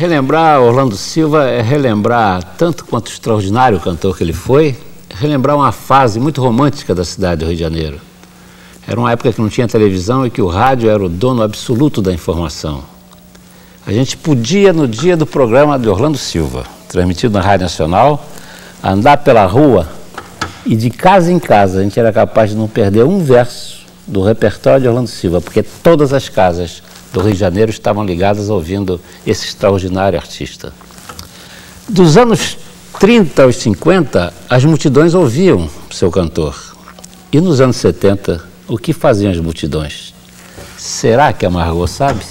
Relembrar Orlando Silva é relembrar, tanto quanto o extraordinário cantor que ele foi, relembrar uma fase muito romântica da cidade do Rio de Janeiro. Era uma época que não tinha televisão e que o rádio era o dono absoluto da informação. A gente podia, no dia do programa de Orlando Silva, transmitido na Rádio Nacional, andar pela rua e de casa em casa a gente era capaz de não perder um verso do repertório de Orlando Silva, porque todas as casas do Rio de Janeiro estavam ligadas ouvindo esse extraordinário artista. Dos anos 30 aos 50, as multidões ouviam seu cantor. E nos anos 70, o que faziam as multidões? Será que a Margot sabe?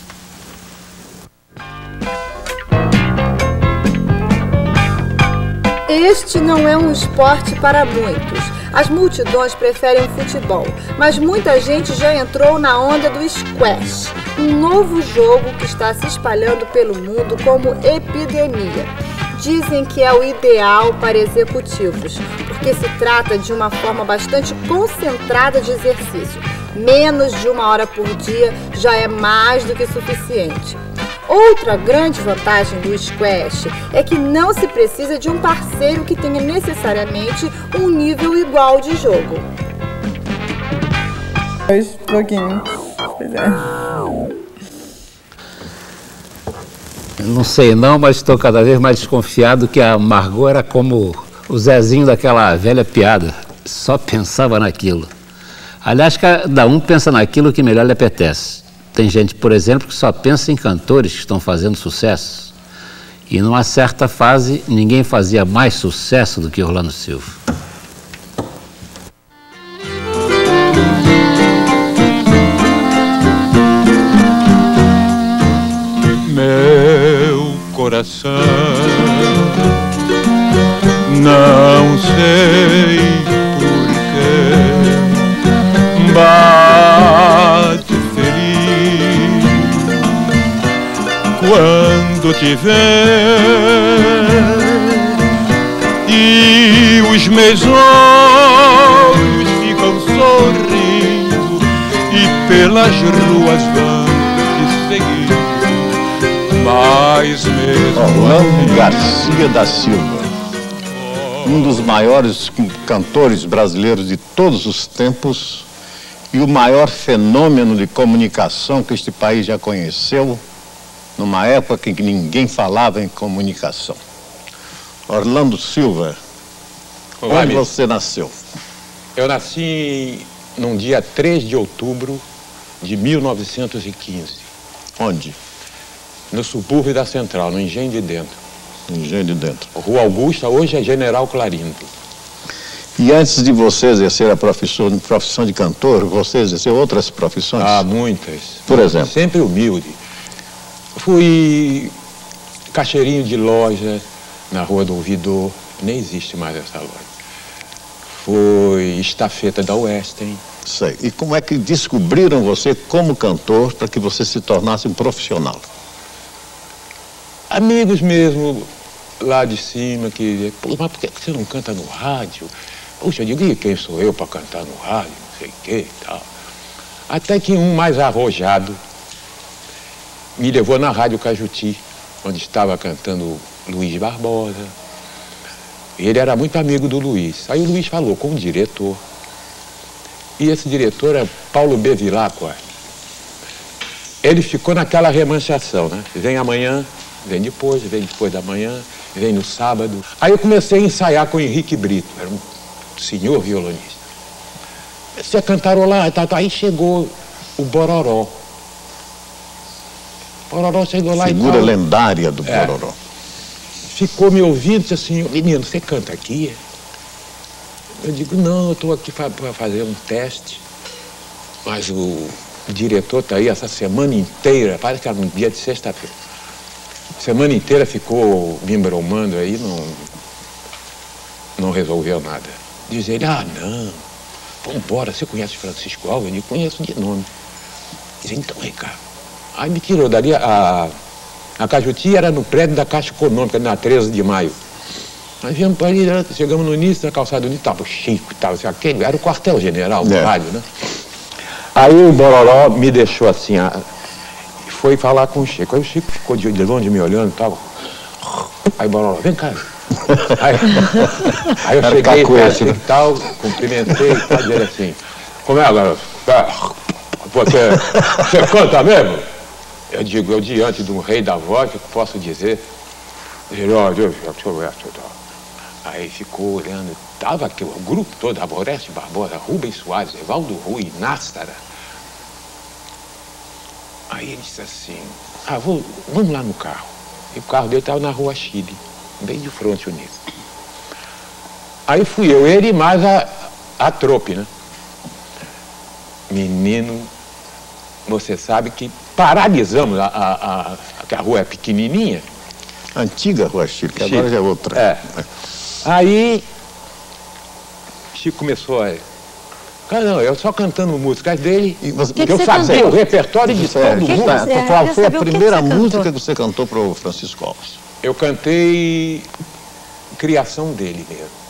Este não é um esporte para muitos. As multidões preferem o futebol, mas muita gente já entrou na onda do squash, um novo jogo que está se espalhando pelo mundo como epidemia. Dizem que é o ideal para executivos, porque se trata de uma forma bastante concentrada de exercício. Menos de 1 hora por dia já é mais do que suficiente. Outra grande vantagem do squash é que não se precisa de um parceiro que tenha necessariamente um nível igual de jogo. Pouquinho. Não sei não, mas estou cada vez mais desconfiado que a Margot era como o Zezinho daquela velha piada. Só pensava naquilo. Aliás, cada um pensa naquilo que melhor lhe apetece. Tem gente, por exemplo, que só pensa em cantores que estão fazendo sucesso. E numa certa fase, ninguém fazia mais sucesso do que Orlando Silva. Meu coração, não sei porquê, bate feliz quando te ver, e os meus olhos ficam sorrindo e pelas ruas vão te seguir. Mas mesmo Orlando Garcia da Silva, um dos maiores cantores brasileiros de todos os tempos e o maior fenômeno de comunicação que este país já conheceu, numa época em que ninguém falava em comunicação. Orlando Silva, onde você nasceu? Eu nasci num dia 3 de outubro de 1915. Onde? No subúrbio da Central, no Engenho de Dentro. Engenho de Dentro. Rua Augusta, hoje é General Clarindo. E antes de você exercer a profissão de cantor, você exerceu outras profissões? Ah, muitas. Por exemplo? Sempre humilde. Fui caixeirinho de loja na Rua do Ouvidor, nem existe mais essa loja. Fui estafeta da Western. Sei. E como é que descobriram você como cantor para que você se tornasse um profissional? Amigos mesmo, lá de cima, que... Pô, mas por que você não canta no rádio? Puxa, eu digo, e quem sou eu para cantar no rádio? Não sei o que e tal. Até que um mais arrojado me levou na Rádio Cajuti, onde estava cantando Luiz Barbosa. Ele era muito amigo do Luiz. Aí o Luiz falou com o diretor. E esse diretor é Paulo B. Vilacqua. Ele ficou naquela remanchação, né? Vem amanhã, vem depois da manhã, vem no sábado. Aí eu comecei a ensaiar com o Henrique Brito, era um senhor violonista. Comecei a cantarolar, aí chegou o Bororó. Bororó chegou lá Figura lendária do Bororó. Ficou me ouvindo e disse assim, menino, você canta aqui? Eu digo, não, eu estou aqui para fazer um teste. Mas o diretor está aí essa semana inteira, parece que era um dia de sexta-feira. Semana inteira ficou me embromando aí, não resolveu nada. Diz ele, ah, não, vambora, você conhece Francisco Alves? Eu digo, conheço de nome. Diz, então, Ricardo. Aí me tirou dali, a Cajuti era no prédio da Caixa Econômica, na 13 de maio. Nós viemos para ali, chegamos no início da calçada onde estava o Chico e tal, aquele era o quartel-general do rádio, né? Aí o Bororó me deixou assim, foi falar com o Chico. Aí o Chico ficou de longe me olhando e tal. Aí Bonola, vem cá. Aí eu cheguei perto e tal, cumprimentei e tal, dizendo assim, como é, garoto? Você canta mesmo? Eu digo, eu diante de um rei da voz, que posso dizer? Aí ficou olhando, estava aqui o grupo todo, Aboreste Barbosa, Rubens Soares, Evaldo Rui, Nástara. Aí ele disse assim, vamos lá no carro. E o carro dele estava na Rua Chile, bem de frente nisso. Aí fui eu, ele e mais a trope, né? Menino, você sabe que paralisamos a rua é pequenininha. Antiga Rua Chile, que agora já é outra. É. Aí, Chico começou a... Não, eu só cantando músicas dele, que eu fazia o repertório de todo mundo. Qual foi a primeira música que você cantou para o Francisco Alves? Eu cantei criação dele mesmo.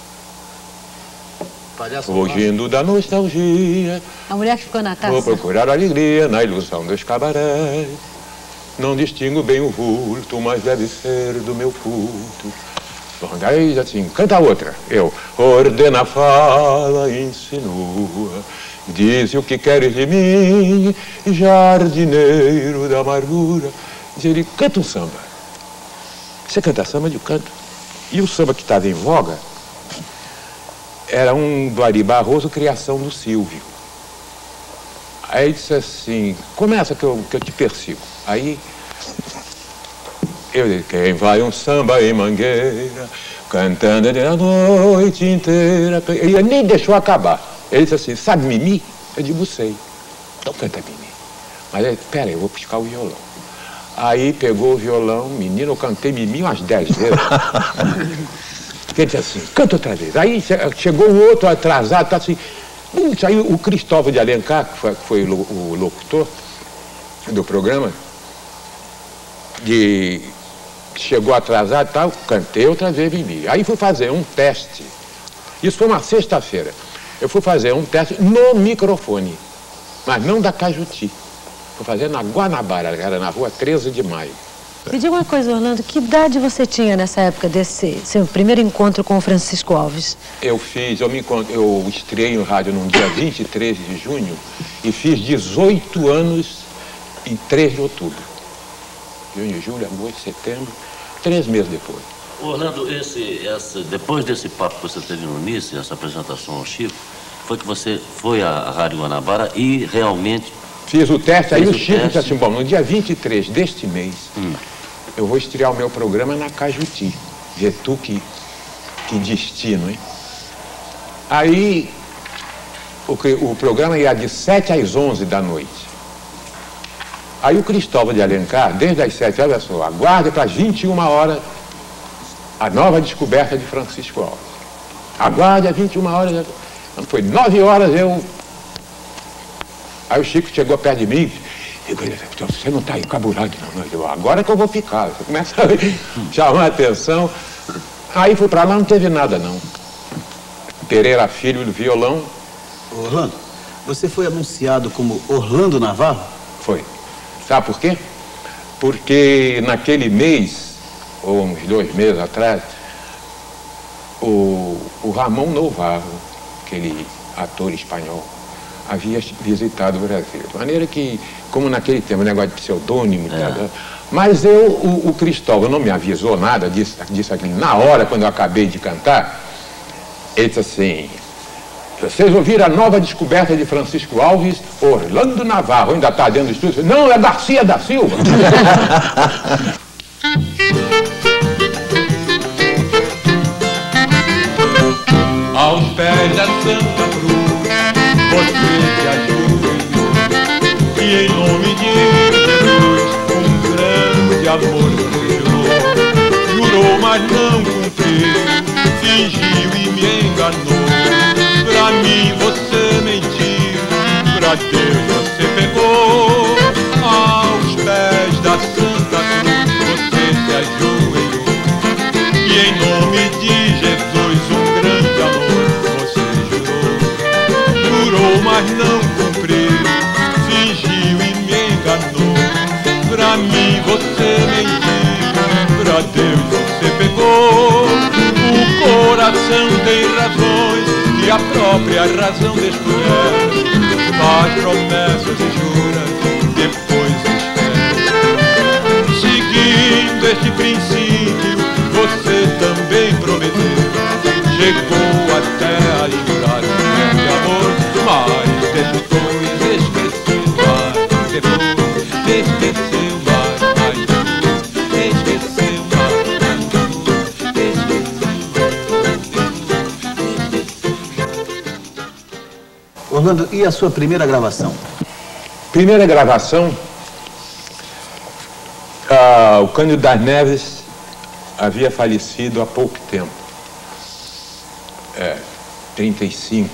Fugindo da nostalgia, a mulher que ficou na taça. Vou procurar alegria na ilusão dos cabarés. Não distingo bem o vulto, mas deve ser do meu culto. Aí assim, canta outra. Eu, ordena, fala, insinua, diz o que queres de mim, jardineiro da amargura. Diz ele, canta um samba. Você canta samba? Eu canto. E o samba que estava em voga era um do Ari Barroso, criação do Silvio. Aí ele disse assim, começa que eu te persigo. Aí eu disse, quem vai um samba em Mangueira, cantando a noite inteira. Ele nem deixou acabar. Ele disse assim, sabe Mimi? Eu digo, sei. Então canta Mimi. Mas ele, pera aí, eu vou buscar o violão. Aí pegou o violão, menino, eu cantei Mimi umas 10 vezes. Ele disse assim, canta outra vez. Aí chegou o outro atrasado, tá assim. Aí o Cristóvão de Alencar, que foi o locutor do programa, chegou atrasado e tal, cantei outra vez Mimi. Aí fui fazer um teste. Isso foi uma sexta-feira. Eu fui fazer um teste no microfone, mas não da Cajuti. Fui fazer na Guanabara, era na rua 13 de maio. Me diga uma coisa, Orlando, que idade você tinha nessa época desse seu primeiro encontro com o Francisco Alves? Eu estreiei no rádio no dia 23 de junho e fiz 18 anos em 3 de outubro. Junho, julho, agosto, setembro, 3 meses depois. Orlando, depois desse papo que você teve no início, essa apresentação ao Chico, foi que você foi à Rádio Guanabara e realmente... Fiz o teste, aí o Chico disse assim, bom, no dia 23 deste mês, eu vou estrear o meu programa na Cajuti. Vê tu que destino, hein? Aí o programa ia de 7 às 11 da noite. Aí o Cristóvão de Alencar, desde as 7 horas, falou, aguarde para as 21 horas a nova descoberta de Francisco Alves. Aguarde às 21 horas. Então, foi 9 horas, Aí o Chico chegou perto de mim e disse, você não está encaburado, não. Eu, agora que eu vou ficar. Você começa a chamar a atenção. Aí fui para lá, não teve nada, não. Pereira Filho do violão. Orlando, você foi anunciado como Orlando Navarro? Foi. Sabe por quê? Porque naquele mês, ou uns 2 meses atrás, o Ramon Novarro, aquele ator espanhol, havia visitado o Brasil. De maneira que, como naquele tempo, o negócio de pseudônimo, mas o Cristóvão não me avisou nada disso aqui. Na hora, quando eu acabei de cantar, ele disse assim, vocês ouviram a nova descoberta de Francisco Alves, Orlando Navarro, ainda está dentro do estúdio? Não, é Garcia da Silva. Aos pés da Santa Cruz, você se ajoelhou e em nome de Jesus um grande amor você jurou, mas não cumpriu, fingiu e me enganou. Pra mim você mentiu, pra Deus você pegou. Aos pés da Santa Cruz você se ajoelhou e em nome de Jesus um grande amor você jurou, mas não cumpriu, fingiu e me enganou. coração tem razões que a própria razão desconhece. Faz promessas e jura, depois esquece. Seguindo este princípio, você também prometeu. Chegou até a jurar de amor, mas depois esqueceu, mas depois esqueceu, mas depois esqueceu, Orlando, e a sua primeira gravação? Primeira gravação, o Cândido das Neves havia falecido há pouco tempo. 35.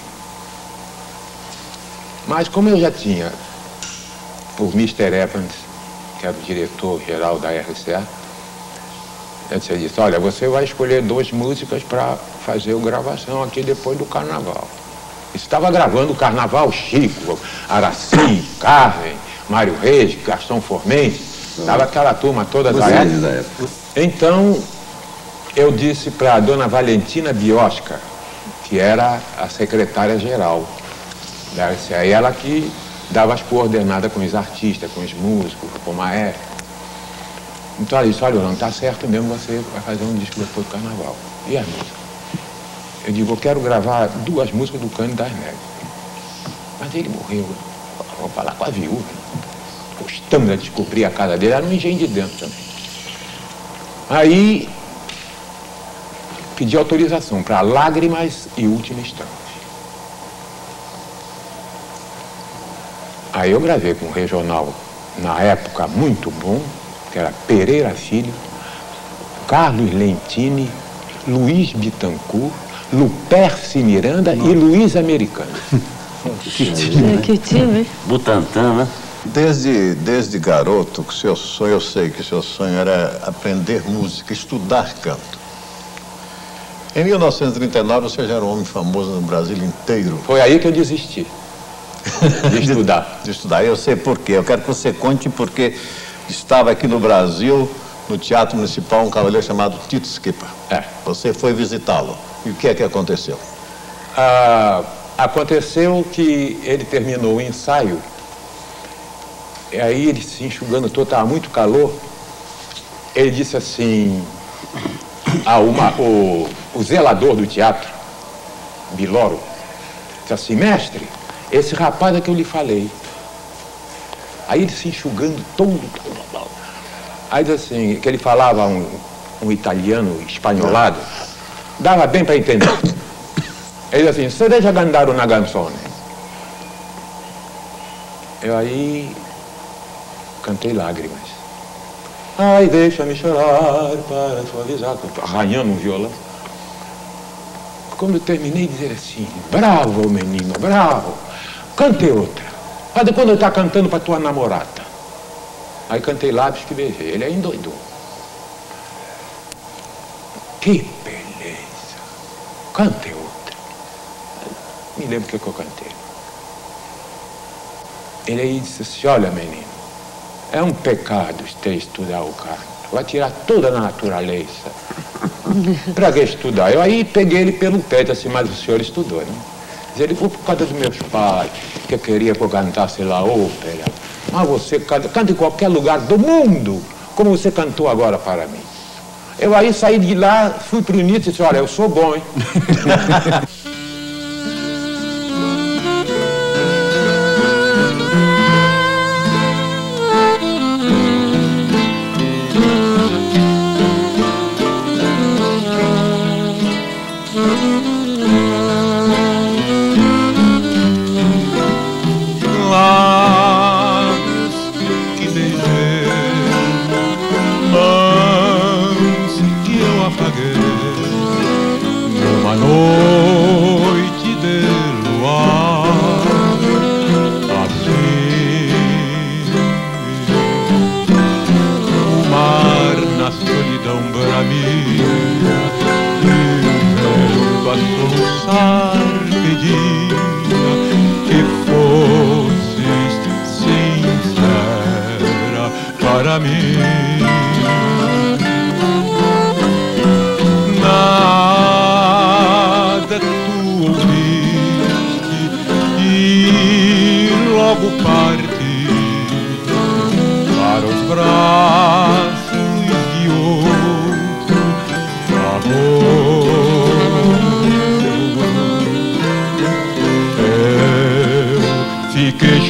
Mas como eu já tinha, por Mr. Evans, que era o diretor-geral da RCA, eu disse, olha, você vai escolher 2 músicas para fazer a gravação aqui depois do Carnaval. Estava gravando o Carnaval, Chico, Araci, Carmen, Mário Reis, Gastão Formente, estava aquela turma toda da época. Então, eu disse para a dona Valentina Biosca, que era a secretária-geral da RCA, e ela que dava as coordenadas com os artistas, com os músicos, com o maestro. Então ela disse, olha, não está certo mesmo, você vai fazer um disco depois do Carnaval. E as músicas? Eu digo, eu quero gravar 2 músicas do Cândido das Neves. Mas ele morreu. Vou falar com a viúva. Gostamos de descobrir a casa dele, era um engenho de dentro também. Aí pedi autorização para Lágrimas e Última Instante. Aí eu gravei com um regional, na época, muito bom, que era Pereira Filho, Carlos Lentini, Luiz Bittencourt, Luperce Miranda e Luiz Americano. Que time, hein? Butantan, né? Desde garoto, que seu sonho, eu sei que seu sonho era aprender música, estudar canto. Em 1939, você já era um homem famoso no Brasil inteiro. Foi aí que eu desisti de estudar. De estudar. Eu sei por quê. Eu quero que você conte porque estava aqui no Brasil, no Teatro Municipal, um cavaleiro chamado Tito Schipa. Você foi visitá-lo. E o que é que aconteceu? Aconteceu que ele terminou o ensaio, e aí ele se enxugando todo, estava muito calor, ele disse assim, o zelador do teatro, Biloro, disse assim, mestre, esse rapaz é que eu lhe falei. Aí ele se enxugando todo, aí disse assim, que ele falava um italiano espanholado, dava bem para entender. Ele disse assim, você deixa andar una canzone. Eu aí cantei Lágrimas. Ai, deixa-me chorar para suavizar, arranhando um violão. Quando eu terminei de dizer assim, bravo menino, bravo, cante outra. Mas quando eu estou cantando para tua namorada. Aí cantei Lábios que Beijei, ele aí endoidou. Que beleza, cante outra. Me lembro o que eu cantei. Ele aí disse assim, olha menino, é um pecado você estudar o canto. Vai tirar toda a natureza. Para que estudar? Eu aí peguei ele pelo pé, disse assim, mas o senhor estudou, né? Diz ele, foi por causa dos meus pais, que eu queria que eu cantasse lá ópera. Mas você canta em qualquer lugar do mundo, como você cantou agora para mim. Eu aí saí de lá, fui pro Nietzsche e disse, olha, eu sou bom, hein?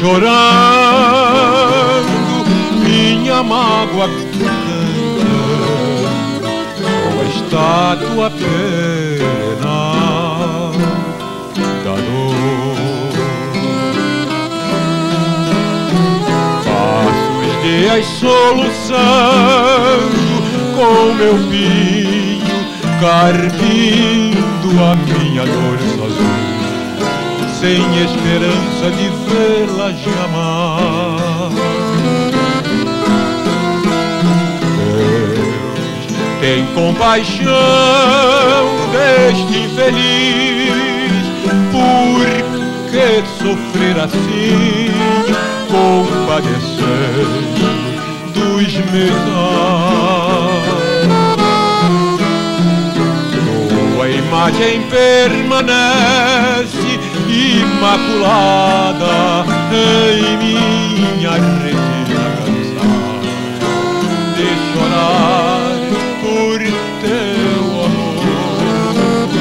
chorando minha mágoa com a estátua pena da dor. Passo os dias soluçando com meu pinho, carpindo a minha dor sozinho, sem esperança de vê-la jamais. Deus tem compaixão deste infeliz, por que sofrer assim, compadecendo dos meus anos. A imagem permanece imaculada em minha retina cansada de chorar por teu amor.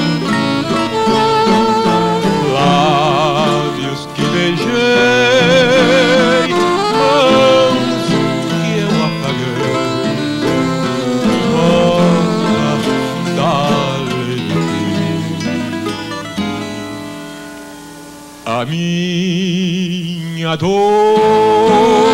Lábios que beijei, mãos que eu apaguei, rosa da a minha dor.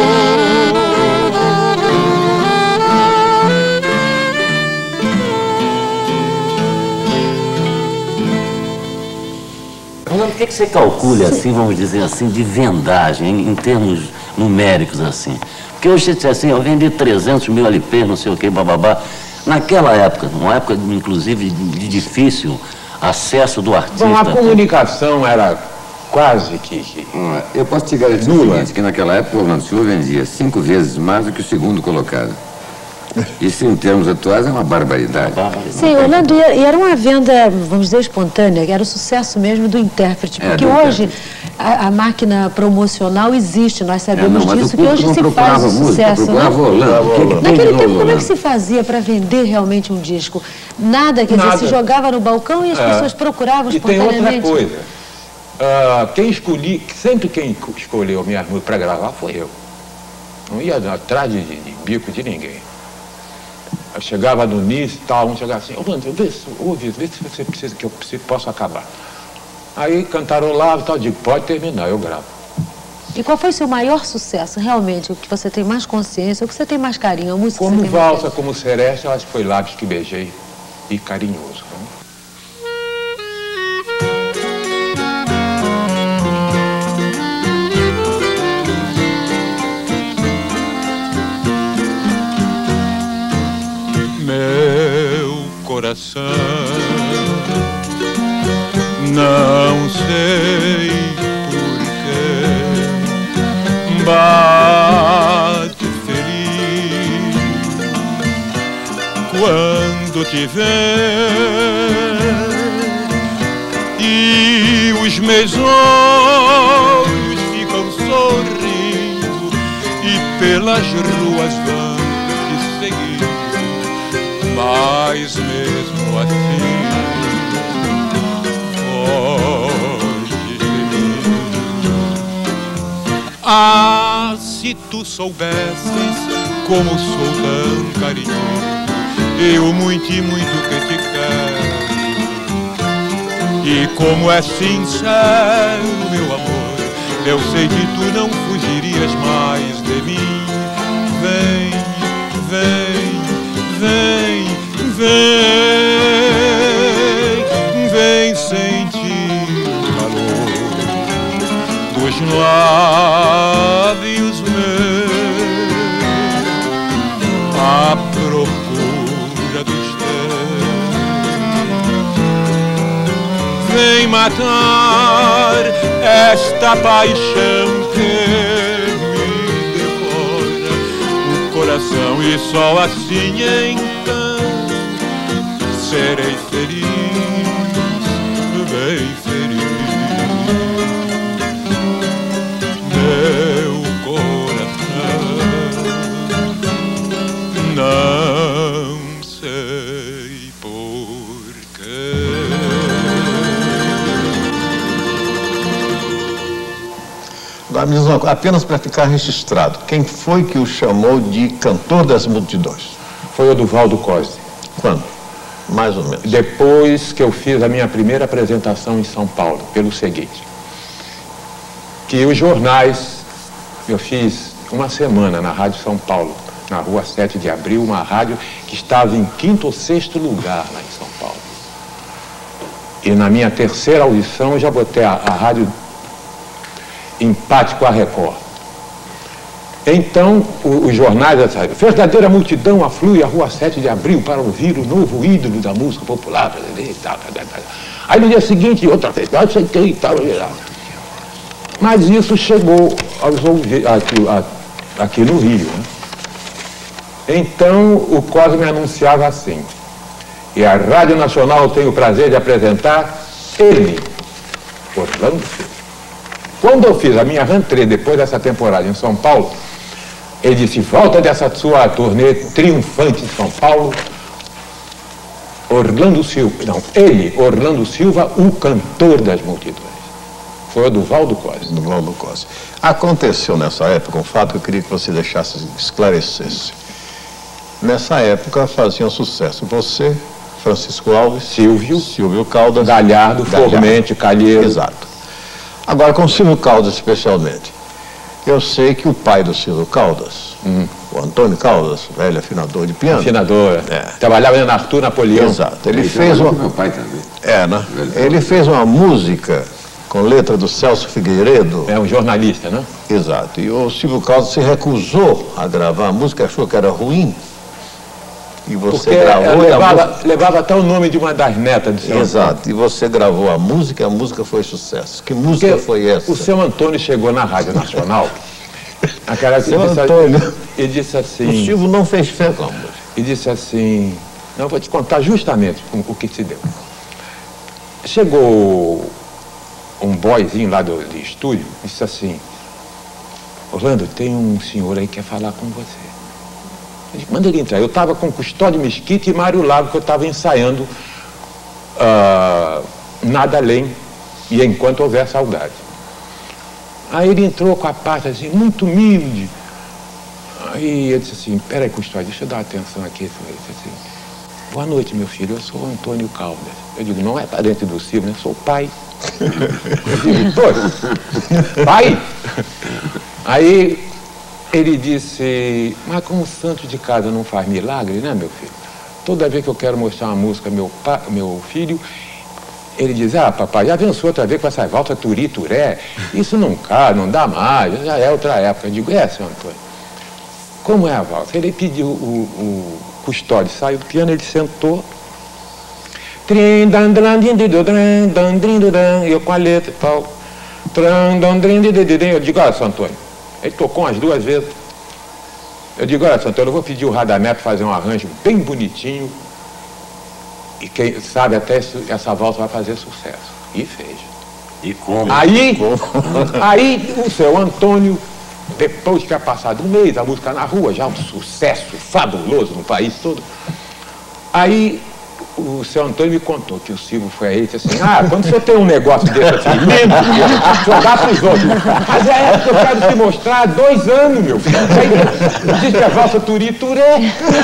Rolando, o que você calcula assim, vamos dizer assim, de vendagem, em termos numéricos assim? Porque hoje você diz assim, eu vendi 300 mil LP, não sei o que, bababá. Naquela época, uma época inclusive de difícil acesso do artista. Bom, a comunicação era quase que... Eu posso te garantir o seguinte, que naquela época o Orlando Silva vendia 5 vezes mais do que o segundo colocado. Isso em termos atuais é uma barbaridade. Sim, Orlando, e era uma venda, vamos dizer, espontânea, que era o sucesso mesmo do intérprete, porque hoje a máquina promocional existe, nós sabemos disso, que hoje se faz o sucesso, né? Naquele tempo, como é que se fazia para vender realmente um disco? Nada, quer dizer, se jogava no balcão e as pessoas procuravam espontaneamente. E tem outra coisa, sempre quem escolheu minhas músicas para gravar foi eu. Não ia atrás de bico de ninguém. Eu chegava no início e tal, um chegava assim, Orlando, vê se você precisa que eu possa acabar. Aí cantarolava e tal, digo, pode terminar, eu gravo. E qual foi o seu maior sucesso, realmente, o que você tem mais consciência, o que você tem mais carinho, a música como que você tem Valsa, como Seresta, eu acho que foi Lábios que Beijei e Carinhoso. Né? Meu coração, não sei porquê, bate feliz quando te ver, e os meus olhos ficam sorrindo e pelas ruas vão te seguir. Mas mesmo assim, foge de mim. Ah, se tu soubesses como sou tão carinhoso, eu muito e muito que te quero. E como é sincero, meu amor, eu sei que tu não fugirias mais de mim. Vem, vem, vem, vem, vem sentir o calor dos lábios meus, à procura dos teus. Vem matar esta paixão que me devora o coração, e só assim então serei feliz, bem feliz. Meu coração, não sei porquê. Apenas para ficar registrado, quem foi que o chamou de cantor das multidões? Foi o Oduvaldo Cosi. Quando? Mais ou menos. Depois que eu fiz a minha primeira apresentação em São Paulo, pelo seguinte, que os jornais, eu fiz uma semana na Rádio São Paulo, na Rua 7 de Abril, uma rádio que estava em 5º ou 6º lugar lá em São Paulo. E na minha terceira audição eu já botei a rádio empate com a Record. Então, os jornais, a verdadeira multidão aflui à Rua 7 de Abril para ouvir o novo ídolo da música popular brasileira e tal. Aí no dia seguinte, outra vez, e tal. Mas isso chegou aos ouvidos, aqui no Rio, né? Então, o Cosi me anunciava assim, e a Rádio Nacional tem o prazer de apresentar ele, Orlando Silva. Quando eu fiz a minha rentrée depois dessa temporada em São Paulo, ele disse, volta dessa sua turnê triunfante em São Paulo, Orlando Silva, não, ele, Orlando Silva, o cantor das multidões. Foi o Oduvaldo Cosi. Oduvaldo Cosi. Aconteceu nessa época um fato que eu queria que você esclarecesse. Nessa época faziam sucesso você, Francisco Alves, Silvio Caldas, Galhardo, Formente, Calheiro. Exato. Agora, com o Silvio Caldas especialmente, eu sei que o pai do Silvio Caldas, o Antônio Caldas, velho afinador de piano. Afinador, trabalhava na Arthur Napoleão. Exato. Ele fez uma... Meu pai também. Né? Ele fez uma música com letra do Celso Figueiredo. É um jornalista, né? Exato. E o Silvio Caldas se recusou a gravar a música, achou que era ruim. E você porque gravou levava até o nome de uma das netas do seu Exato, Antônio. e você gravou a música foi sucesso. Que música foi essa? O seu Antônio chegou na Rádio Nacional, e disse assim... O Silvio não fez fé com a música. E disse assim, não, vou te contar justamente o que se deu. Chegou um boyzinho lá do estúdio, disse assim, Orlando, tem um senhor aí que quer falar com você. Eu disse, manda ele entrar. Eu estava com Custódio Mesquita e Mário Lago, que eu estava ensaiando Nada Além e Enquanto Houver Saudade. Aí ele entrou com a parte assim, muito humilde. Aí eu disse assim, peraí, Custódio, deixa eu dar atenção aqui. Ele disse assim, boa noite, meu filho, eu sou o Antônio Caldas. Eu digo, não é parente do Silvio, né? Sou o pai. Eu digo, pô, pai? Aí ele disse, mas como santo de casa não faz milagre, né, meu filho? Toda vez que eu quero mostrar uma música ao meu filho, ele diz, papai, já avançou outra vez com essa valsa turi, turé, isso não cabe, não dá mais, já é outra época. Eu digo, seu Antônio, como é a valsa? Ele pediu o Custódio, saiu do piano, ele sentou, e eu com a letra e tal, eu digo, olha, seu Antônio, ele tocou umas 2 vezes. Eu digo, olha, Santoro, eu vou pedir o Radamés para fazer um arranjo bem bonitinho. E quem sabe até essa valsa vai fazer sucesso. E fez. E como? Aí o seu Antônio, depois que tinha passado um mês, a música na rua, já um sucesso fabuloso no país todo. Aí o seu Antônio me contou que o Silvio foi aí e disse assim, quando você tem um negócio desse assim, lindo, jogar para os outros. Mas é que eu quero te mostrar há 2 anos, meu filho. Aí diz que a valsa turi turé.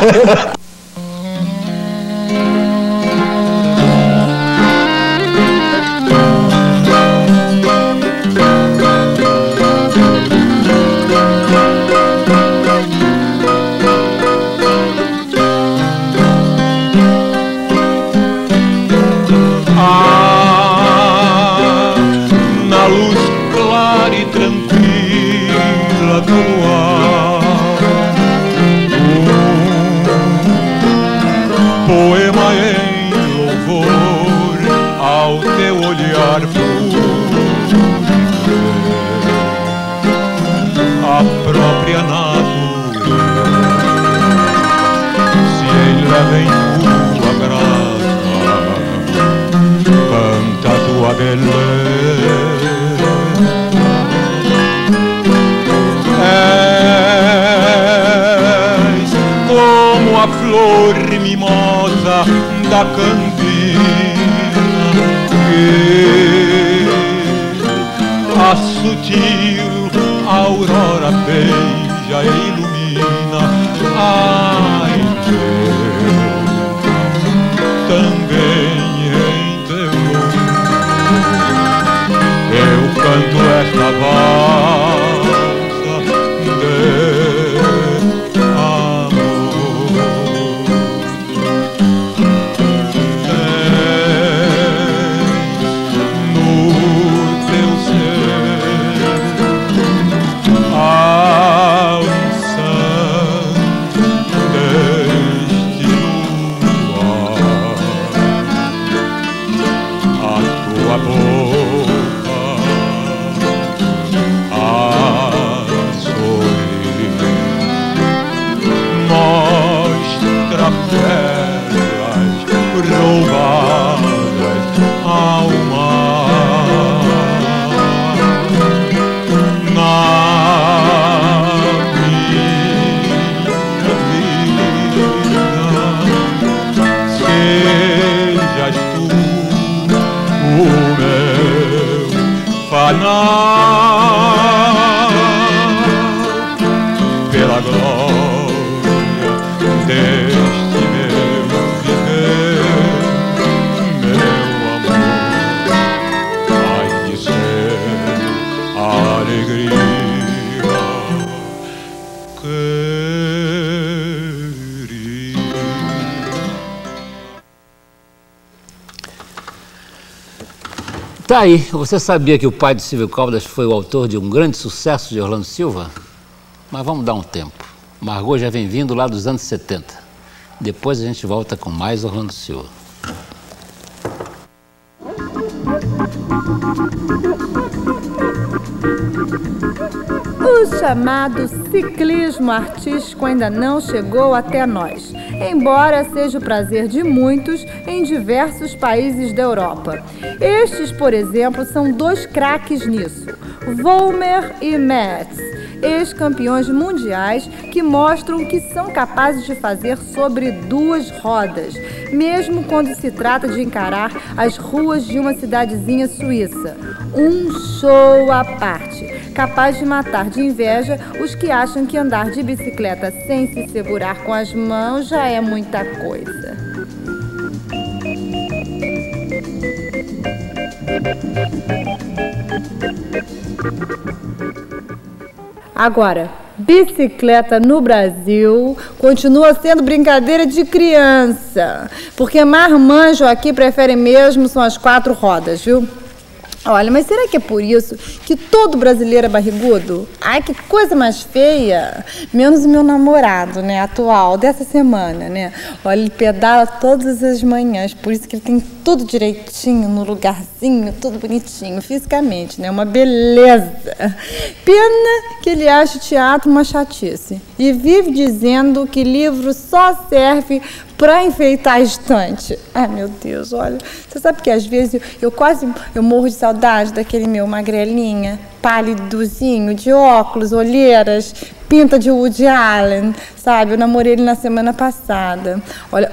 Da campina que a sutil aurora beija e ilumina. Ai, também em teu nome eu canto esta valsa de pela glória deste meu viver, meu amor, ai de ser a alegria querida. Tá aí, você sabia que o pai de Silvio Caldas foi o autor de um grande sucesso de Orlando Silva? Mas vamos dar um tempo. Margot já vem vindo lá dos anos 70. Depois a gente volta com mais Orlando Silva. O chamado ciclismo artístico ainda não chegou até nós, embora seja o prazer de muitos em diversos países da Europa. Estes, por exemplo, são dois craques nisso, Vollmer e Metz, ex-campeões mundiais que mostram que são capazes de fazer sobre duas rodas, mesmo quando se trata de encarar as ruas de uma cidadezinha suíça. Um show à parte, capaz de matar de inveja os que acham que andar de bicicleta sem se segurar com as mãos já é muita coisa. Agora, bicicleta no Brasil continua sendo brincadeira de criança, porque marmanjo aqui prefere mesmo são as 4 rodas, viu? Olha, mas será que é por isso que todo brasileiro é barrigudo? Ai, que coisa mais feia! Menos o meu namorado, né, atual, dessa semana, né? Olha, ele pedala todas as manhãs, por isso que ele tem tudo direitinho, no lugarzinho, tudo bonitinho, fisicamente, né? Uma beleza! Pena que ele acha o teatro uma chatice e vive dizendo que livro só serve para enfeitar a estante. Ai, meu Deus, olha, você sabe que às vezes eu morro de saudade daquele meu magrelinha, pálidozinho, de óculos, olheiras, pinta de Woody Allen, sabe? Eu namorei ele na semana passada. Olha,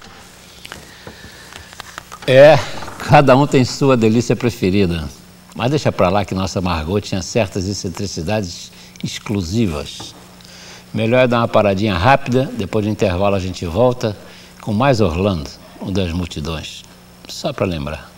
cada um tem sua delícia preferida. Mas deixa pra lá que nossa Margot tinha certas excentricidades exclusivas. Melhor é dar uma paradinha rápida, depois do intervalo a gente volta com mais Orlando, um das multidões. Só para lembrar.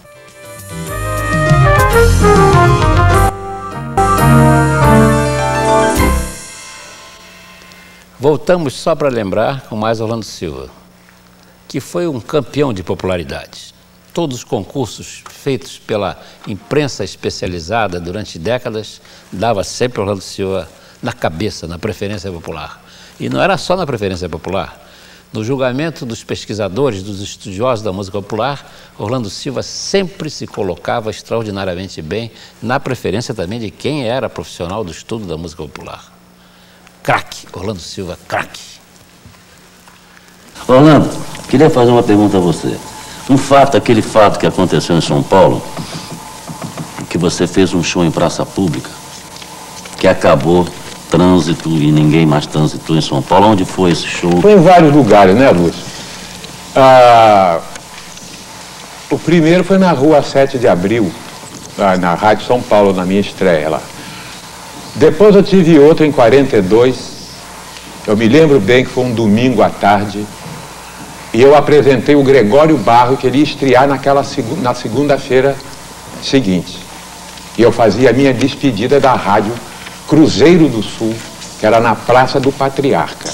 Voltamos só para lembrar com mais Orlando Silva, que foi um campeão de popularidade. Todos os concursos feitos pela imprensa especializada durante décadas dava sempre Orlando Silva na cabeça, na preferência popular. E não era só na preferência popular. No julgamento dos pesquisadores, dos estudiosos da música popular, Orlando Silva sempre se colocava extraordinariamente bem na preferência também de quem era profissional do estudo da música popular. Craque, Orlando Silva, craque. Orlando, queria fazer uma pergunta a você. Aquele fato que aconteceu em São Paulo, que você fez um show em praça pública, que acabou trânsito e ninguém mais transitou em São Paulo. Onde foi esse show? Foi em vários lugares, né, Lúcio? O primeiro foi na rua 7 de Abril, na Rádio São Paulo, na minha estreia lá. Depois eu tive outra em 42, eu me lembro bem que foi um domingo à tarde, e eu apresentei o Gregório Barro, que ele ia estrear na segunda-feira seguinte. E eu fazia a minha despedida da rádio Cruzeiro do Sul, que era na Praça do Patriarca.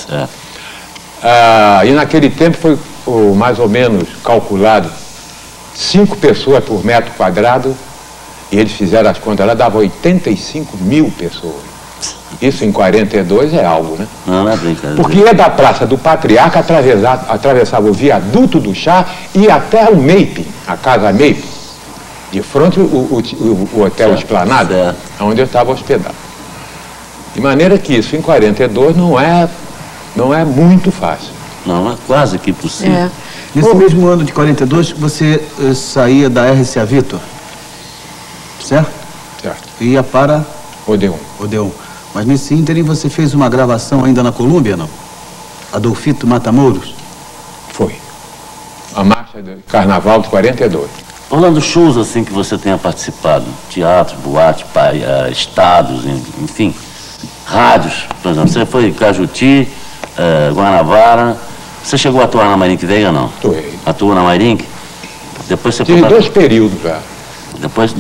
E naquele tempo foi mais ou menos calculado 5 pessoas por metro quadrado, e eles fizeram as contas, ela dava 85 mil pessoas. Isso em 42 é algo, né? Não é brincadeira. Porque ia da Praça do Patriarca, atravessava o viaduto do Chá e ia até o Meipe, a Casa Meipe, de frente o Hotel Esplanada, onde eu estava hospedado. De maneira que isso em 42 não é muito fácil. Não, é quase que possível. Nesse mesmo ano de 42, você saía da RCA Victor, certo? Certo. E ia para... Odeon. Mas nesse ínterim você fez uma gravação ainda na Colômbia, não? Adolfito Matamoros? Foi. A marcha de carnaval de 42. Orlando, shows assim que você tenha participado, teatro, boate, estados, enfim, rádios, por exemplo, você foi em Cajuti, Guanabara, você chegou a atuar na Mairink Veiga, não? Atuei. Atuou na Mairink? Depois você tive 2 períodos já. Depois...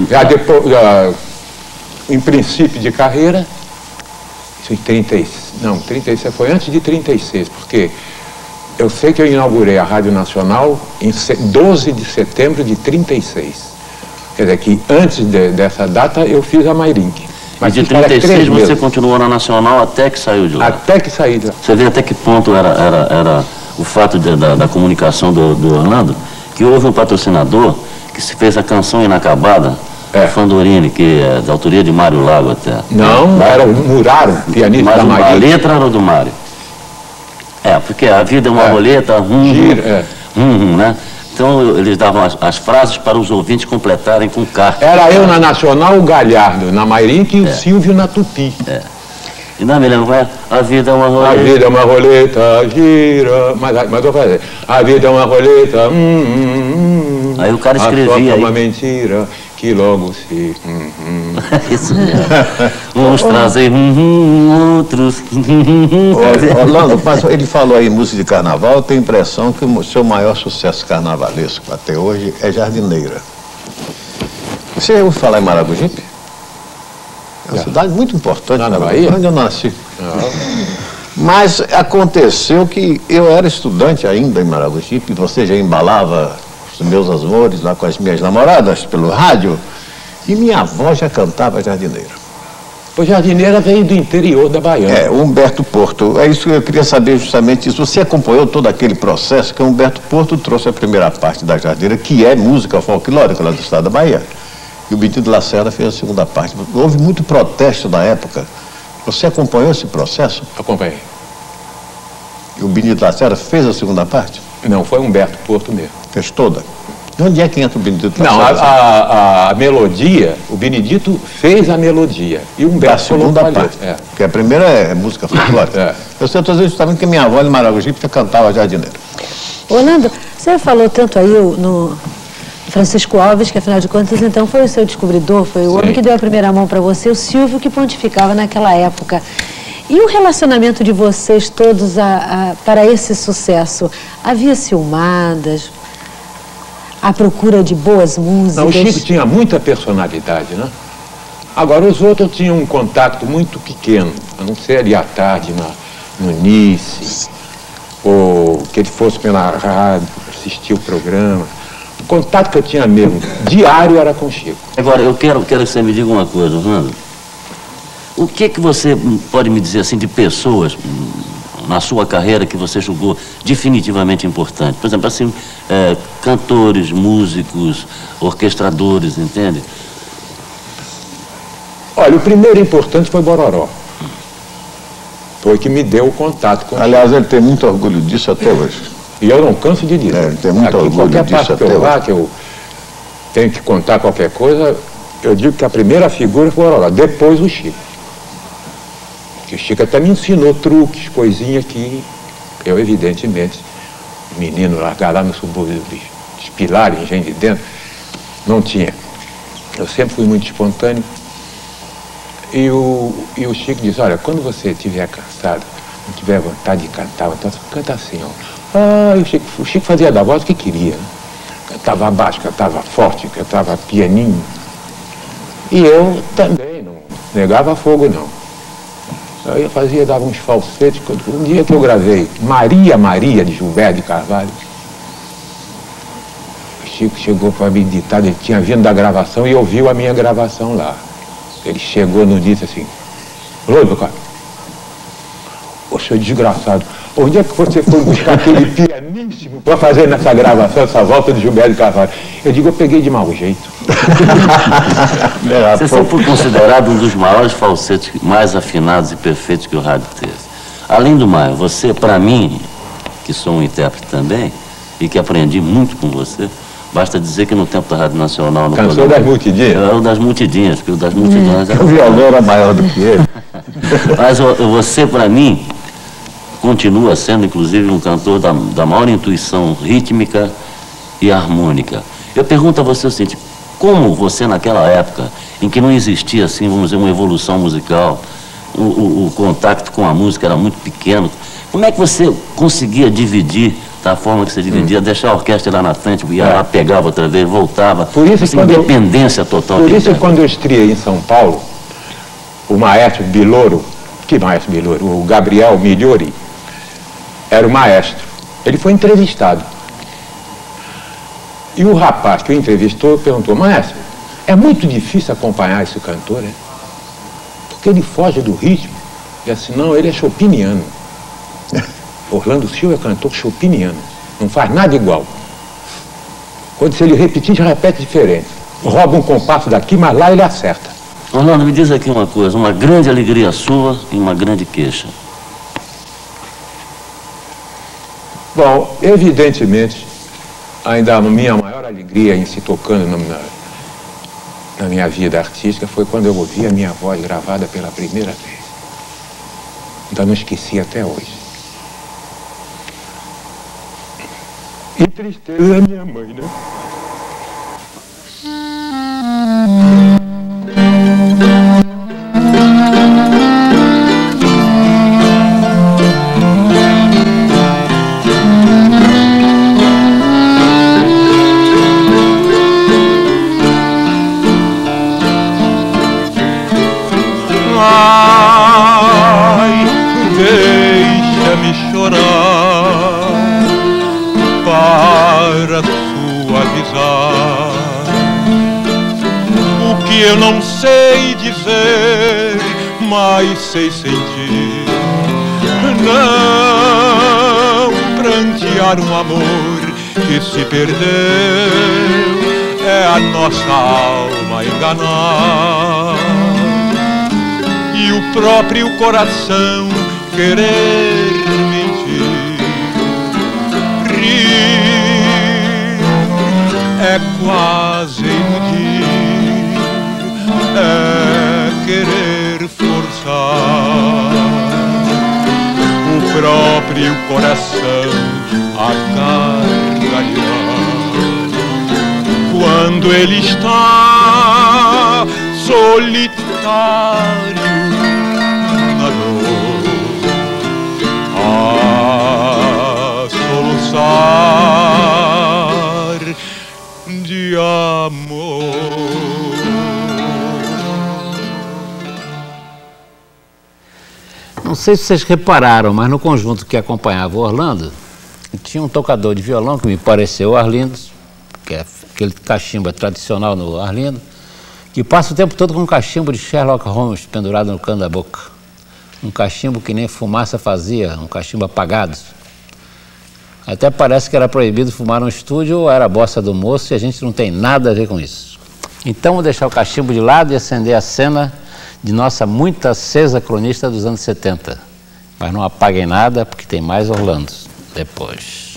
em princípio de carreira, isso em 36 foi antes de 36, porque eu sei que eu inaugurei a Rádio Nacional em 12 de setembro de 36. Quer dizer que antes dessa data eu fiz a Mairink. Mas de 36 você continuou na Nacional até que saiu de lá? Até que saí de lá. Você vê até que ponto era o fato da comunicação do Orlando, que houve um patrocinador que se fez a canção Inacabada, Fandorini, que é da autoria de Mário Lago até. Não, era o Muraro, pianista da Maria. A letra era do Mário. Porque a vida é uma roleta, gira, né? Então eles davam as frases para os ouvintes completarem com carta. Era eu na Nacional, o Galhardo na Mairink e o Silvio na Tupi. E não me lembro, a vida é uma roleta. A vida é uma roleta, gira. Mas eu falei, a vida é uma roleta. Aí o cara escrevia. É uma mentira que logo se. Isso mesmo. Vamos trazer outros. Orlando, mas ele falou aí música de carnaval, eu tenho a impressão que o seu maior sucesso carnavalesco até hoje é Jardineira. Você já ouviu falar em Maragogipe? É uma cidade muito importante na Bahia, onde eu nasci. Mas aconteceu que eu era estudante ainda em Maragogipe, você já embalava os meus amores lá com as minhas namoradas pelo rádio, e minha avó já cantava Jardineira. O Jardineira veio do interior da Bahia. Humberto Porto. É isso que eu queria saber justamente isso. Você acompanhou todo aquele processo que o Humberto Porto trouxe a primeira parte da Jardineira, que é música folclórica lá do estado da Bahia. E o Benedito Lacerda fez a segunda parte. Houve muito protesto na época. Você acompanhou esse processo? Acompanhei. E o Benedito Lacerda fez a segunda parte? Não, foi Humberto Porto mesmo. Fez toda? E onde é que entra o Benedito Lacerda? Não, a melodia, o Benedito fez a melodia. E o Humberto a segunda parte. Porque a primeira é música folclórica. Eu estou dizendo justamente que minha avó em Maragogipe cantava Jardineira. Orlando, você falou tanto aí no Francisco Alves, que afinal de contas então foi o seu descobridor, foi o homem que deu a primeira mão para você, o Silvio, que pontificava naquela época. E o relacionamento de vocês todos para esse sucesso? Havia ciumadas? A procura de boas músicas? Não, o Chico tinha muita personalidade, né? Agora, os outros tinham um contato muito pequeno, a não ser ali à tarde, no Nice, ou que ele fosse pela rádio, assistir o programa. O contato que eu tinha mesmo, diário, era com o Chico. Agora, eu quero que você me diga uma coisa, Orlando. O que você pode me dizer, assim, de pessoas na sua carreira que você julgou definitivamente importante? Por exemplo, assim, cantores, músicos, orquestradores, entende? Olha, o primeiro importante foi Bororó. Foi que me deu o contato com Aliás, ele tem muito orgulho disso até hoje. E eu não canso de dizer. Ele tem muito orgulho disso até hoje. Qualquer parte que eu vá, que eu tenho que contar qualquer coisa, eu digo que a primeira figura foi Bororó, depois o Chico. Que o Chico até me ensinou truques, coisinhas que eu, evidentemente, menino largar lá no subúrbio dos Pilares, Engenho de Dentro, não tinha. Eu sempre fui muito espontâneo E o Chico diz, olha, quando você estiver cansado, não tiver vontade de cantar, então canta assim, ó. Ah, o Chico fazia da voz o que queria. Cantava baixo, cantava forte, cantava pianinho. E eu também não negava fogo, não. Eu fazia, dava uns falsetes. Um dia que eu gravei Maria, Maria, de Gilberto de Carvalho, o Chico chegou para me ditar, ele tinha vindo da gravação e ouviu a minha gravação lá. Ele chegou e nos disse assim, ô, meu cara, ô, seu desgraçado, onde é que você foi buscar aquele pianíssimo para fazer nessa gravação, essa volta de Gilberto de Carvalho? Eu digo, eu peguei de mau jeito. Você sempre foi considerado um dos maiores falsetes mais afinados e perfeitos que o rádio teve. Além do mais, você, para mim, que sou um intérprete também, e que aprendi muito com você, basta dizer que no tempo da Rádio Nacional... Canção das multidinhas? Era o das multidinhas, porque o das multidinhas era... O violão era maior do que ele. Mas você, para mim, continua sendo, inclusive, um cantor da maior intuição rítmica e harmônica. Eu pergunto a você o seguinte, como você, naquela época, em que não existia, assim, vamos dizer, uma evolução musical, o contato com a música era muito pequeno, como é que você conseguia dividir da forma que você dividia, deixar a orquestra lá na frente, ia lá, pegava outra vez, voltava, por isso, assim, independência total. Por isso, quando eu estreiei em São Paulo, o maestro Bilouro, o Gabriel Migliori, era o maestro. Ele foi entrevistado. E o rapaz que o entrevistou perguntou, maestro, é muito difícil acompanhar esse cantor, né? Porque ele foge do ritmo. E assim, não, ele é chopiniano. Orlando Silva é cantor chopiniano. Não faz nada igual. Quando se ele repetir, já repete diferente. Rouba um compasso daqui, mas lá ele acerta. Orlando, me diz aqui uma coisa, uma grande alegria sua e uma grande queixa. Bom, evidentemente, ainda a minha maior alegria em se tocando na minha vida artística foi quando eu ouvi a minha voz gravada pela primeira vez. Ainda não esqueci até hoje. E tristeza é minha mãe, né? Ai, deixa-me chorar para suavizar o que eu não sei dizer, mas sei sentir. Não prantear um amor que se perdeu, é a nossa alma enganar e o próprio coração querer mentir. Rir é quase iludir, é querer forçar o próprio coração a gargalhar quando ele está solitário na dor, a soluçar de amor. Não sei se vocês repararam, mas no conjunto que acompanhava o Orlando, tinha um tocador de violão que me pareceu o Arlindo, que é aquele cachimbo tradicional no Arlindo, que passa o tempo todo com um cachimbo de Sherlock Holmes pendurado no cano da boca. Um cachimbo que nem fumaça fazia, um cachimbo apagado. Até parece que era proibido fumar no estúdio ou era a bossa do moço e a gente não tem nada a ver com isso. Então vou deixar o cachimbo de lado e acender a cena de nossa muito acesa cronista dos anos 70. Mas não apaguem nada porque tem mais Orlando depois.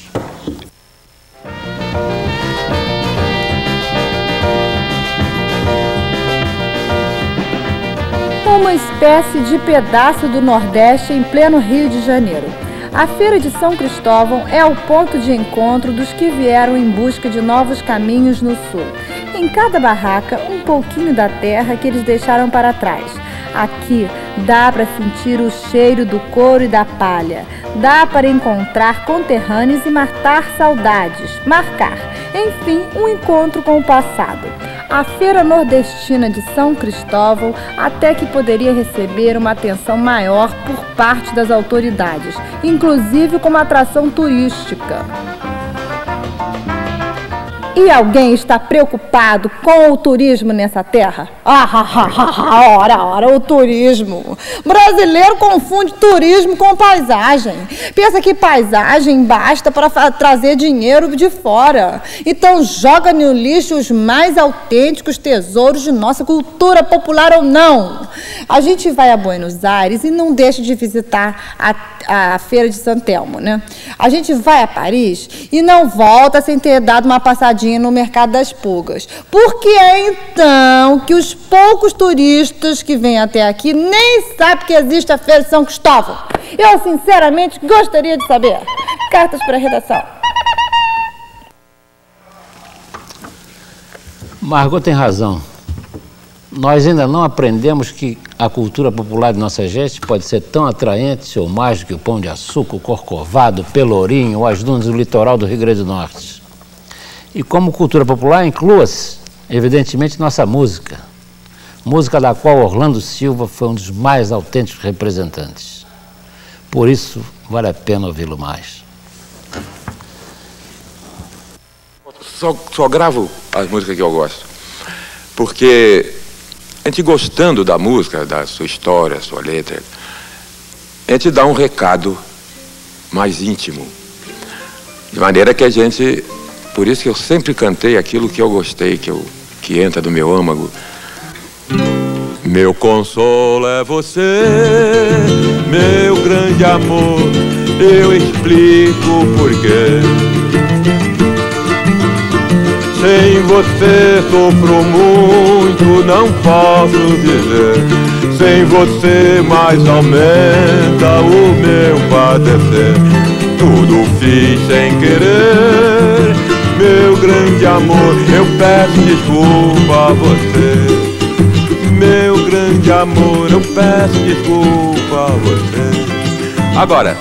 Uma espécie de pedaço do Nordeste em pleno Rio de Janeiro. A Feira de São Cristóvão é o ponto de encontro dos que vieram em busca de novos caminhos no sul. Em cada barraca, um pouquinho da terra que eles deixaram para trás. Aqui dá para sentir o cheiro do couro e da palha. Dá para encontrar conterrâneos e matar saudades. Marcar, enfim, um encontro com o passado. A Feira Nordestina de São Cristóvão até que poderia receber uma atenção maior por parte das autoridades, inclusive como atração turística. E alguém está preocupado com o turismo nessa terra? Ora, o turismo. Brasileiro confunde turismo com paisagem. Pensa que paisagem basta para trazer dinheiro de fora. Então joga no lixo os mais autênticos tesouros de nossa cultura popular ou não. A gente vai a Buenos Aires e não deixa de visitar a Feira de São Telmo, né? A gente vai a Paris e não volta sem ter dado uma passadinha no Mercado das Pulgas. Porque é então que os poucos turistas que vêm até aqui nem sabem que existe a Feira de São Cristóvão. Eu, sinceramente, gostaria de saber. Cartas para a redação. Margot tem razão. Nós ainda não aprendemos que a cultura popular de nossa gente pode ser tão atraente ou mais do que o pão de açúcar, o corcovado, o pelourinho ou as dunas do litoral do Rio Grande do Norte. E como cultura popular, inclua-se, evidentemente, nossa música. Música da qual Orlando Silva foi um dos mais autênticos representantes. Por isso, vale a pena ouvi-lo mais. Só gravo as músicas que eu gosto. Porque a gente gostando da música, da sua história, sua letra, a gente dá um recado mais íntimo. De maneira que a gente... Por isso que eu sempre cantei aquilo que eu gostei, que entra do meu âmago. Meu consolo é você, meu grande amor, eu explico porquê. Sem você sofro muito, não posso viver. Sem você mais aumenta o meu padecer. Tudo fiz sem querer, meu grande amor, eu peço desculpa a você. Meu grande amor, eu peço desculpa a você. Agora.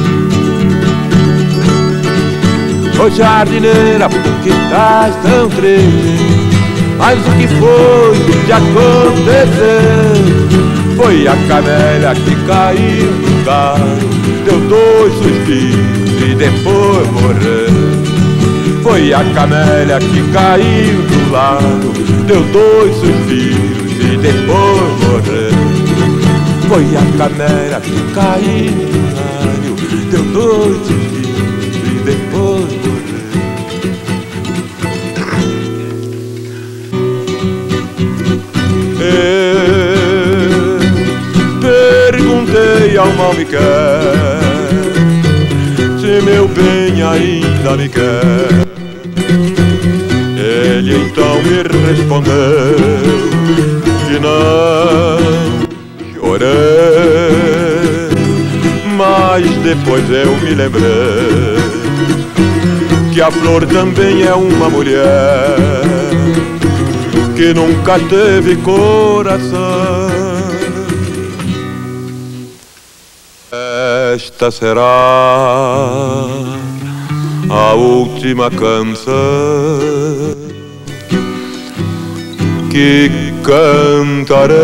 Ô jardineira, por que estás tão triste? Mas o que foi de acontecer? Foi a camélia que caiu no galho, deu 2 suspiros e depois morreu. Foi a camélia que caiu do lado, deu 2 suspiros e depois morreu. Foi a camélia que caiu do lado, deu 2 suspiros e depois morreu. Perguntei ao mal me quer, se meu bem ainda me quer. Ele então me respondeu que não. Chorei, mas depois eu me lembrei que a flor também é uma mulher que nunca teve coração. Esta será a última canção que cantarei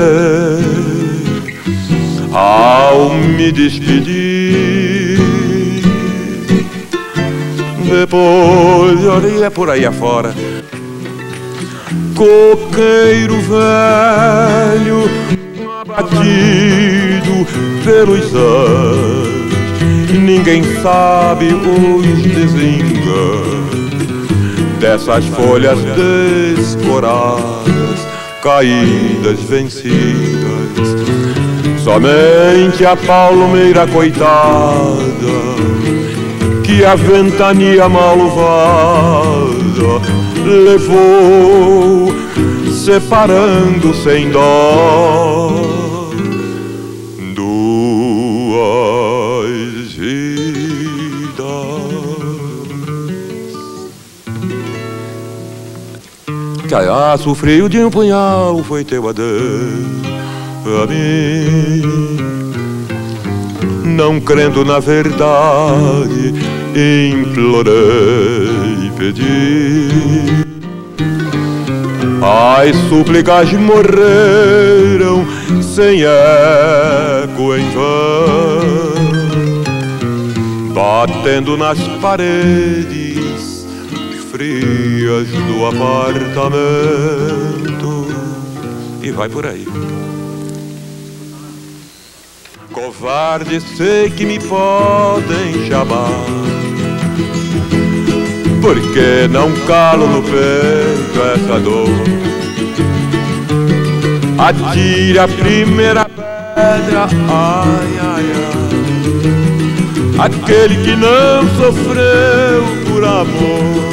ao me despedir. Depois olhei por aí afora, coqueiro velho, abatido pelos anos, ninguém sabe os desenganos dessas folhas descoradas, caídas, vencidas. Somente a palmeira coitada, que a ventania malvada levou, separando sem dó duas vidas. Caiaço, o frio de um punhal foi teu adeus a mim. Não crendo na verdade, implorei, pedi. As súplicas morreram sem eco em vão, batendo nas paredes frias do apartamento. E vai por aí. Covarde, sei que me podem chamar, porque não calo no peito essa dor. Atire a primeira pedra, ai, ai, ai, aquele que não sofreu por amor.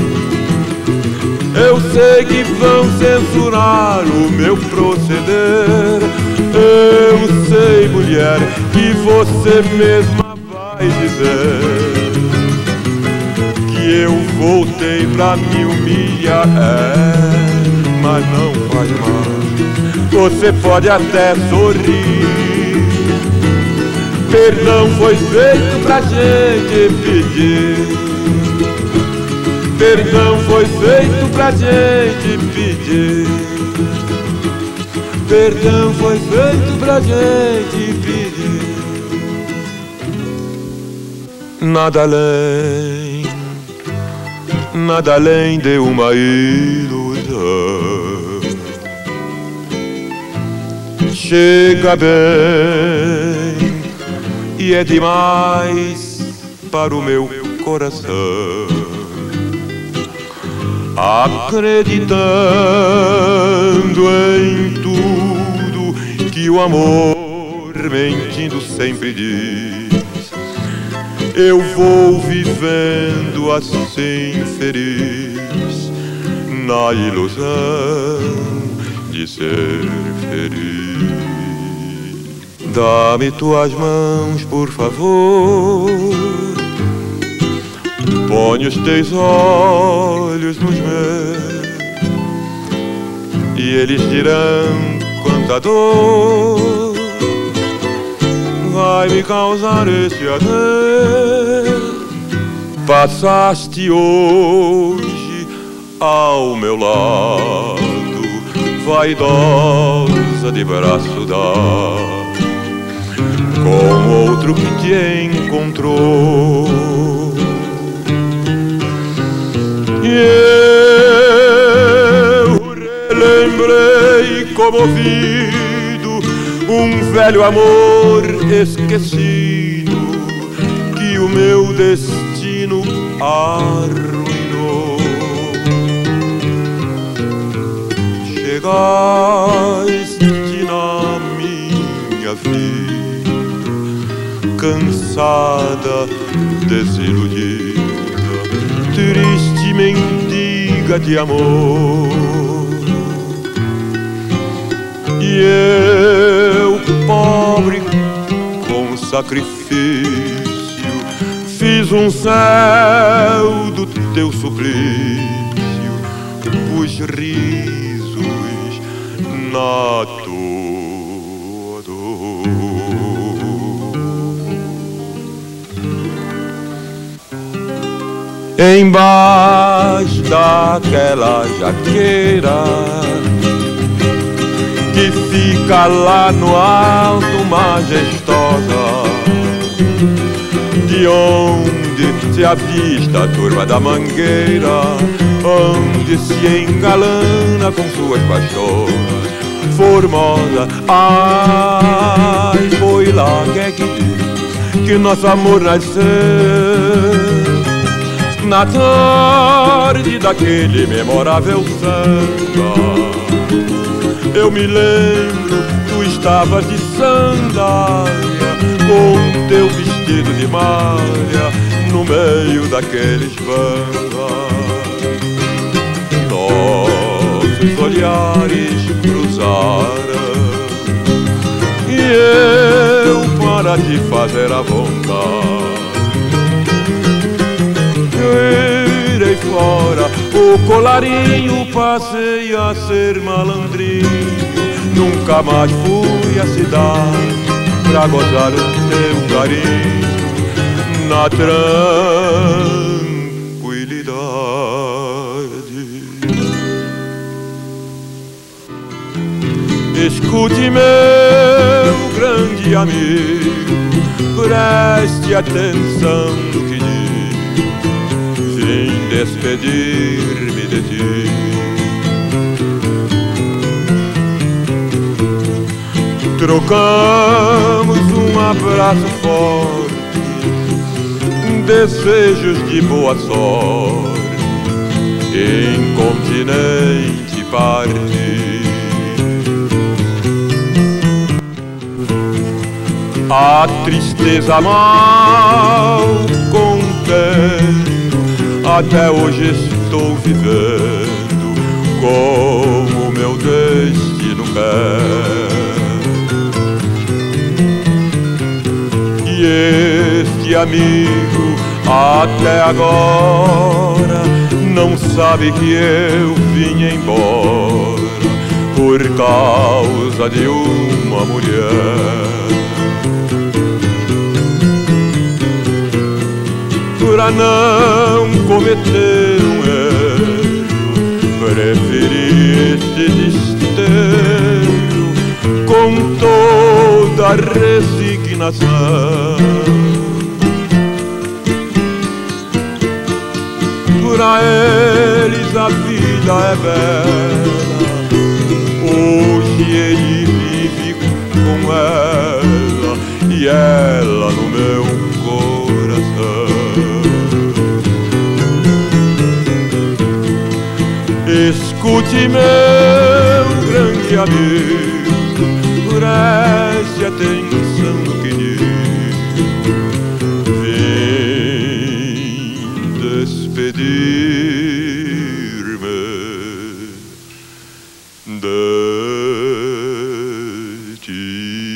Eu sei que vão censurar o meu proceder. Eu sei, mulher, que você mesma vai dizer que eu voltei pra me humilhar. Mas não faz mal, você pode até sorrir. Perdão foi feito pra gente pedir. Perdão foi feito pra gente pedir. Perdão foi feito pra gente pedir. Nada além de uma ilusão. Chega bem e é demais para o meu coração, acreditando em tudo que o amor, mentindo, sempre diz. Eu vou vivendo assim feliz, na ilusão de ser feliz. Dá-me tuas mãos, por favor, põe os teus olhos nos meus, e eles dirão quanta dor vai me causar esse adeus. Passaste hoje ao meu lado, vaidosa de braço dado, com outro que te encontrou. E eu relembrei comovido um velho amor esquecido que o meu destino arruinou. Chegaste na minha vida, cansada, desiludida, triste mendiga de amor. E eu, pobre, com sacrifício, fiz um céu do teu suplício, pus risos na tua dor. Embaixo daquela jaqueira que fica lá no alto, majestosa, de onde se avista a turma da Mangueira, onde se engalana com suas paixões, formosa. Ai, foi lá que é que diz que nosso amor nasceu, na tarde daquele memorável samba. Eu me lembro, tu estavas de sandália, com teu vestido de malha, no meio daqueles bandas. Nossos olhares cruzaram, e eu, para te fazer a vontade, irei fora O colarinho passei a ser malandrinho, nunca mais fui à cidade pra gozar o teu carinho na tranquilidade. Escute, meu grande amigo, preste atenção no que digo, sem despedir-me de ti. Trocamos um abraço forte, desejos de boa sorte, em continente partir. A tristeza mal contendo, até hoje estou vivendo como meu destino quer. E este amigo até agora não sabe que eu vim embora por causa de uma mulher. Pra não cometer um erro, preferi este desterro com toda a resignação. Pra eles a vida é bela, hoje ele vive com ela e ela no meu coração. Escute, meu grande amigo, preste atenção no que digo, vem despedir-me de ti.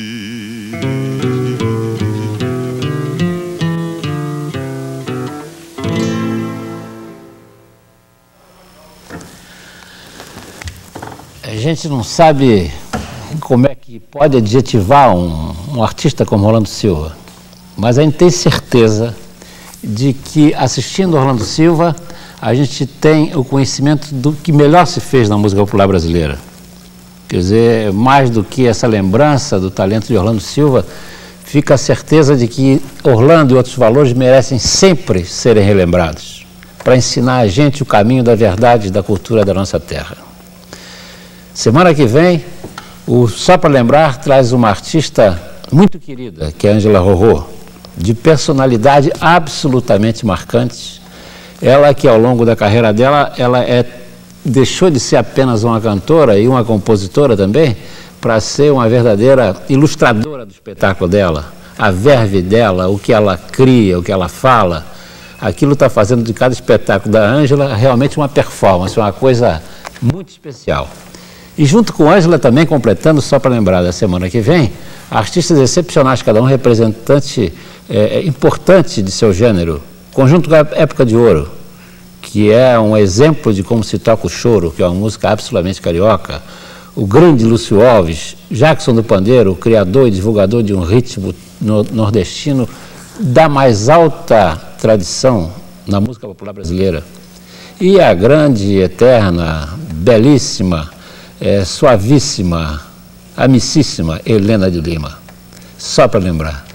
A gente não sabe como é que pode adjetivar um artista como Rolando Silva, mas a gente tem certeza de que, assistindo Rolando Silva, a gente tem o conhecimento do que melhor se fez na música popular brasileira. Quer dizer, mais do que essa lembrança do talento de Rolando Silva, fica a certeza de que Orlando e outros valores merecem sempre serem relembrados, para ensinar a gente o caminho da verdade e da cultura da nossa terra. Semana que vem, o Só para Lembrar traz uma artista muito querida, que é Ângela Rorô, de personalidade absolutamente marcante. Ela que, ao longo da carreira dela, deixou de ser apenas uma cantora e uma compositora também, para ser uma verdadeira ilustradora do espetáculo dela. A verve dela, o que ela cria, o que ela fala, aquilo está fazendo de cada espetáculo da Ângela realmente uma performance, uma coisa muito especial. E junto com Ângela também, completando, só para lembrar da semana que vem, artistas excepcionais, cada um representante importante de seu gênero. Conjunto da Época de Ouro, que é um exemplo de como se toca o choro, que é uma música absolutamente carioca. O grande Lúcio Alves, Jackson do Pandeiro, criador e divulgador de um ritmo nordestino da mais alta tradição na música popular brasileira. E a grande, eterna, belíssima, suavíssima, amicíssima Helena de Lima. Só para lembrar.